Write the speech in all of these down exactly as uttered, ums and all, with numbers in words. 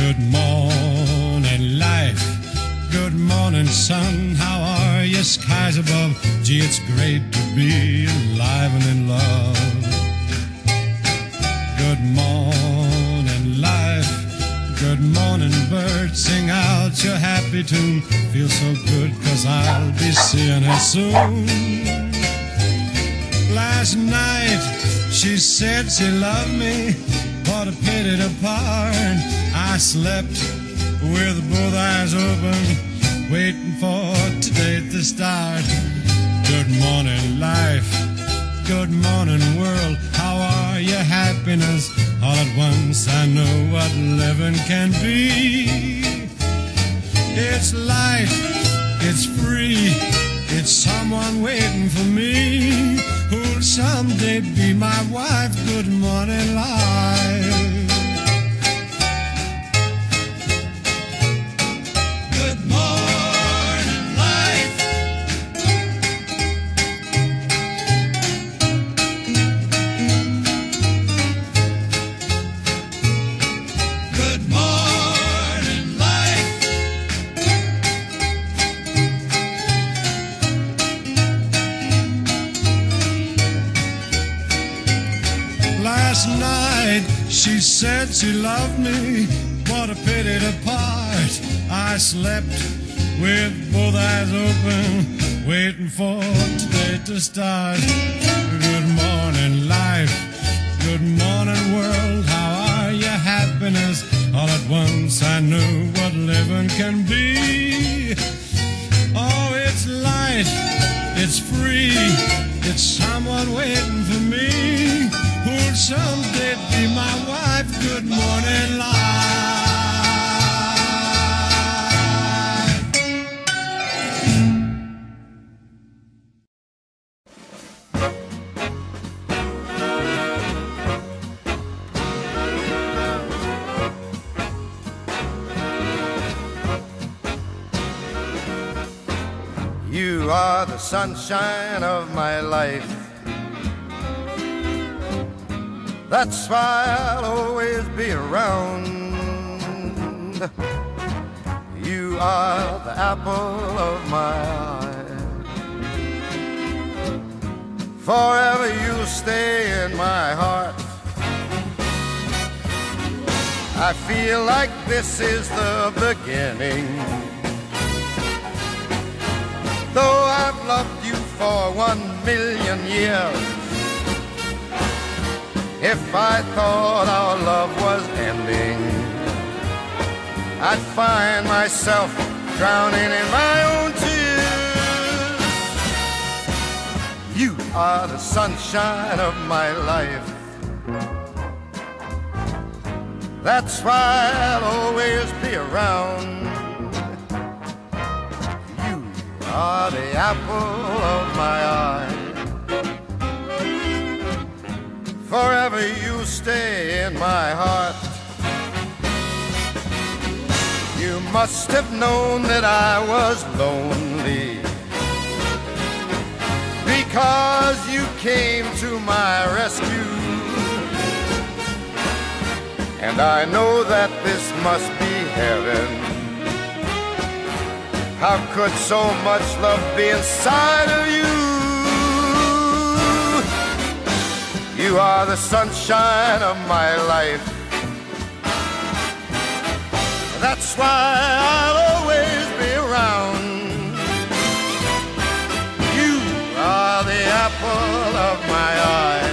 Good morning, life. Good morning, sun. How are you? Skies above. Gee, it's great to be alive and in love. Good morning, life. Good morning, bird. Sing out your happy tune. Feel so good, 'cause I'll be seeing her soon. Last night she said she loved me. What a pity to part. I slept with both eyes open, waiting for today to start. Good morning, life. Good morning, world. How are you? Happiness. All at once I know what living can be. It's light, it's free, it's someone waiting for me who'll someday be my wife. Good morning, life. Good morning, life. Good morning, life. Last night she said she loved me. What a pity to part. I slept with both eyes open, waiting for today to start. Good morning, life. Good morning, world. How are you? Happiness. All at once I know what living can be. Oh, it's light, it's free, it's someone waiting for me who'll someday be my wife. Good morning, life. You are the sunshine of my life. That's why I'll always be around. You are the apple of my eye. Forever you stay in my heart. I feel like this is the beginning. Though I've loved you for one million years, if I thought our love was ending, I'd find myself drowning in my own tears. You are the sunshine of my life. That's why I'll always be around. Are the apple of my eye. Forever you stay in my heart. You must have known that I was lonely, because you came to my rescue. And I know that this must be heaven. How could so much love be inside of you? You are the sunshine of my life. That's why I'll always be around. You are the apple of my eye.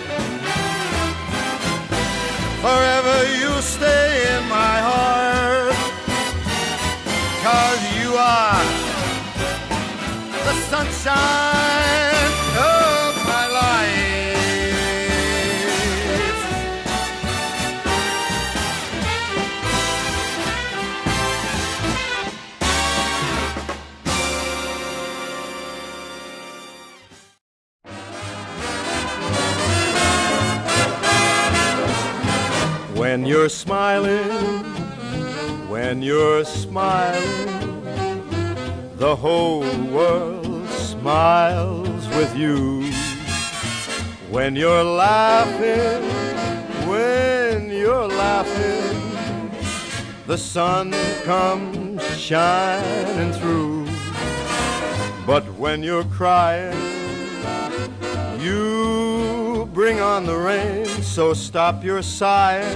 Forever you stay in my heart. 'Cause you are the sunshine of my life. When you're smiling, when you're smiling, the whole world smiles with you. When you're laughing, when you're laughing, the sun comes shining through. But when you're crying, you bring on the rain. So stop your sighing,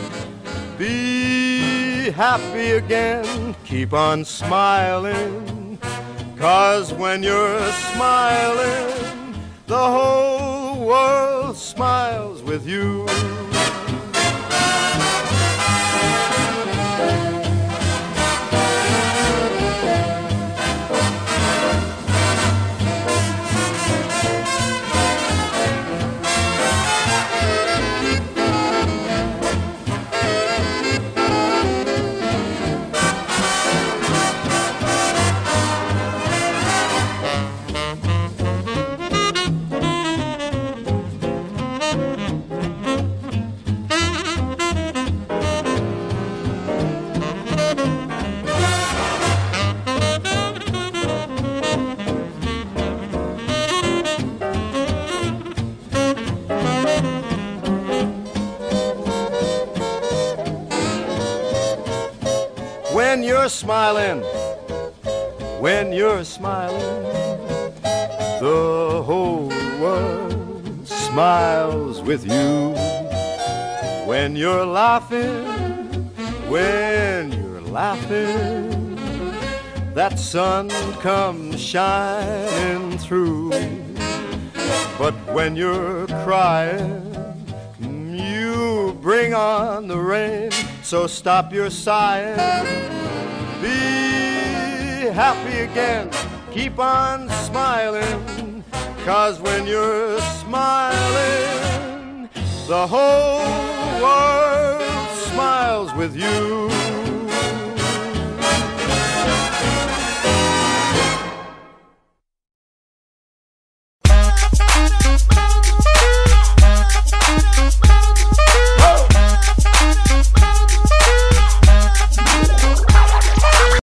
be happy again, keep on smiling, 'cause when you're smiling, the whole world smiles with you. When you're smiling, when you're smiling, the whole world smiles with you. When you're laughing, when you're laughing, that sun comes shining through. But when you're crying, you bring on the rain. So stop your sighing, be happy again, keep on smiling, 'cause when you're smiling, the whole world smiles with you.